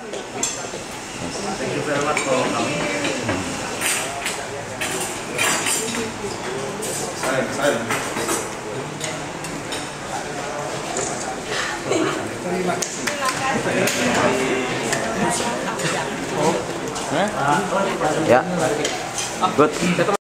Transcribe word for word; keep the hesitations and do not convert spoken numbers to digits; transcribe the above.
Thank you very much for coming. Silent, silent. Terima kasih. Ya, good.